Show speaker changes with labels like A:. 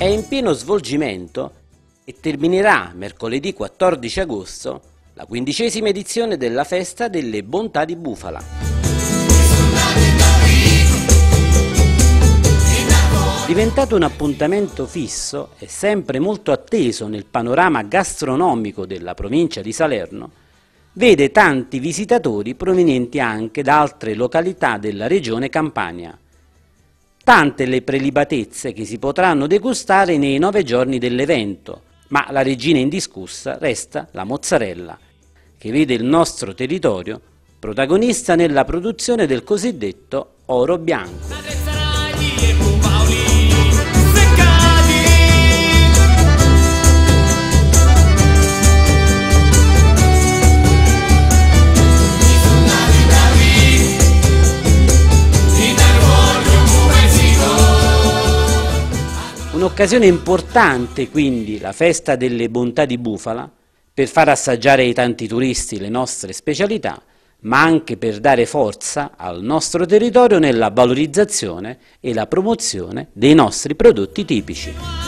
A: è in pieno svolgimento e terminerà mercoledì 14 agosto la 15ª edizione della Festa delle Bontà di Bufala. Diventato un appuntamento fisso e sempre molto atteso nel panorama gastronomico della provincia di Salerno, vede tanti visitatori provenienti anche da altre località della regione Campania. Tante le prelibatezze che si potranno degustare nei 9 giorni dell'evento, ma la regina indiscussa resta la mozzarella, che vede il nostro territorio protagonista nella produzione del cosiddetto oro bianco. Un'occasione importante quindi la Festa delle Bontà di Bufala per far assaggiare ai tanti turisti le nostre specialità, ma anche per dare forza al nostro territorio nella valorizzazione e la promozione dei nostri prodotti tipici.